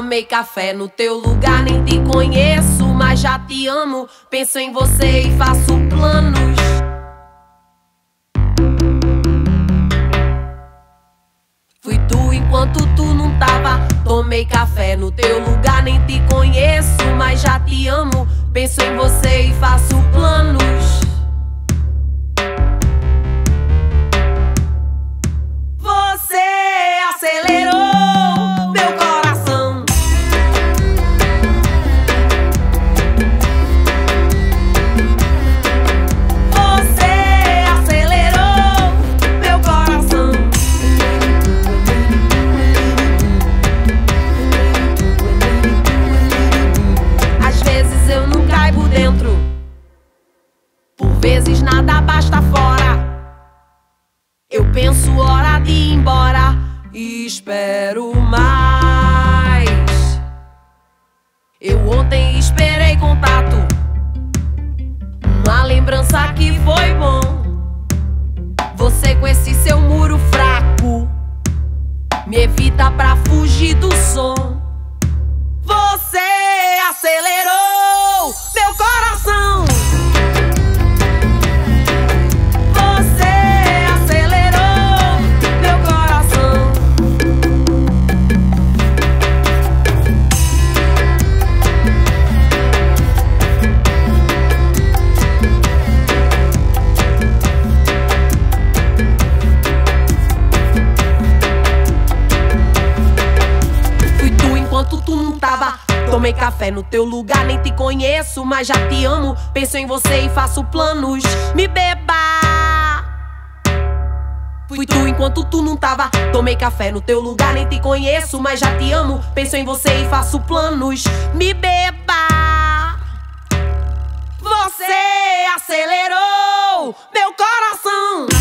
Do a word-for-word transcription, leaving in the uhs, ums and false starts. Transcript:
Tomei café no teu lugar, nem te conheço, mas já te amo. Penso em você e faço planos. Fui tu enquanto tu não tava. Tomei café no teu lugar, nem te conheço, mas já te amo. Penso em você e faço planos. Você acelerou meu coração. Você acelerou meu coração. Às vezes eu não caibo dentro, por vezes nada basta fora. Eu penso hora de ir embora e espero mais. Eu ontem esperei contato, uma lembrança que foi bom. Você com esse seu muro fraco me evita pra fugir do som. Você acelerou meu coração. Tu não tava. Tomei café no teu lugar, nem te conheço, mas já te amo. Penso em você e faço planos. Me beba. Fui tu enquanto tu não tava. Tomei café no teu lugar, nem te conheço, mas já te amo. Penso em você e faço planos. Me beba. Você acelerou meu coração.